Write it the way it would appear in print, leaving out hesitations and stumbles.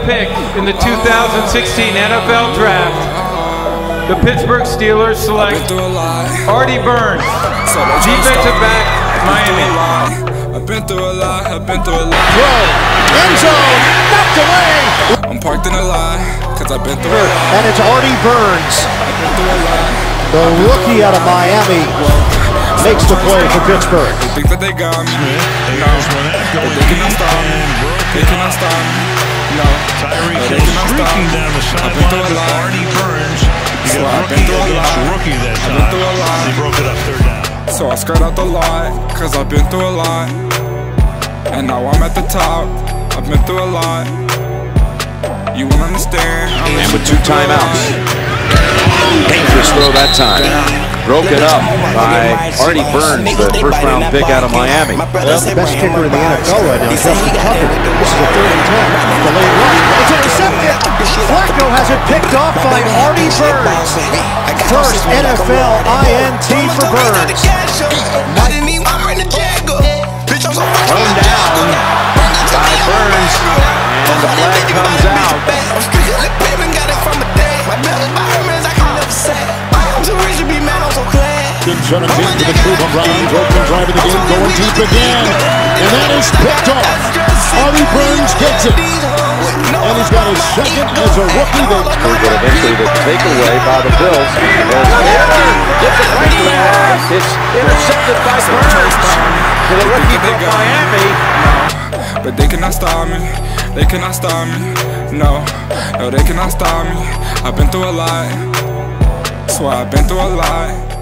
pick in the 2016 NFL Draft, the Pittsburgh Steelers select Artie Burns, defensive back, Miami. I've been through a lot, Throw, end zone, knocked away. I'm parked in a lot, cause I've been through a lot. And it's Artie Burns, I've been through a lot. the rookie out of Miami, makes the play for Pittsburgh. They think that they got me, no, but they cannot stop me, they cannot stop me, no, they cannot stop me. I've been through a lot, Artie Burns, so I've been through a lot, rookie that I've been through a lot. He broke it up third down. So I skirt out the lot, cause I've been through a lot. And now I'm at the top, I've been through a lot. You won't understand. And with 2 timeouts. Dangerous throw that time. Broken up by Artie Burns, the first-round pick out of Miami. Well, the best kicker in the NFL right now, Justin Tucker. This is a 3rd and 10. Delayed run. It's intercepted. Flacco has it picked off by Artie Burns. First NFL INT for Burns. Thrown down by Burns, and the flag comes out. Good 17 to the Cleveland Browns. Open drive of the game, going deep again. And that is picked off. Artie Burns gets it. And he's got his second as a rookie. But eventually the takeaway by the Bills. Gets it right to the pass. It's intercepted by Burns to the rookie from Miami. But they cannot stop me, they cannot stop me. No, they cannot stop me. I've been through a lot, so I've been through a lot.